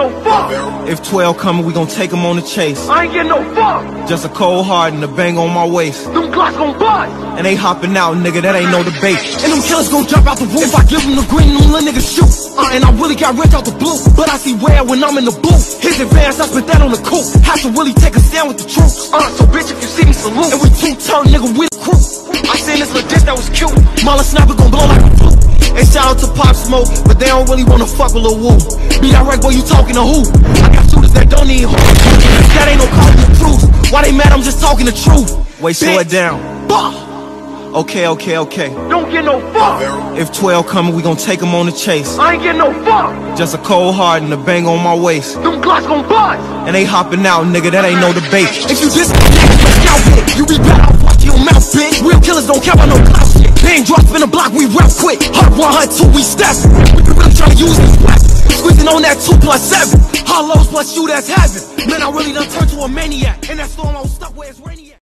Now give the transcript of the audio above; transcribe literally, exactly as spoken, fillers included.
no fuck. If twelve coming, we gon' take them on the chase. I ain't getting no fuck. Just a cold heart and a bang on my waist. Them Glocks gon' bust. And they hopping out, nigga, that ain't no debate. And them killers gon' jump out the roof. If I give them the green, them little niggas shoot. Uh, and I really got rich out the blue, but I see where when I'm in the booth. His advance, I spit that on the coupe. Have to really take a stand with the troops. Uh, so bitch, if you see me, salute. And we two-turn, nigga, we the crew. I seen this little dish that was cute. Mala Sniper gon' blow like a flute. And shout out to Pop Smoke, but they don't really wanna fuck with Lil Woo. Be direct, boy, you talking to who? I got shooters that don't need hoes. That ain't no calling the truth. Why they mad? I'm just talking the truth. Wait, slow it down. Bah! Okay, okay, okay. Don't get no fuck. If twelve coming, we gon' take them on the chase. I ain't getting no fuck. Just a cold heart and a bang on my waist. Them Glocks gon' bust. And they hopping out, nigga, that ain't no debate. If you diss me, nigga, scalp it. You be bad, I'll watch your mouth, bitch. Real killers don't care about no clout shit. They ain't drop in the block, we rap quick. Hard one, hard two, we step. We be really tryna use this weapon. Squeezing on that two plus seven. Hollows plus you, that's heaven. Man, I really done turned to a maniac. And that storm I was stuck where it's raining at.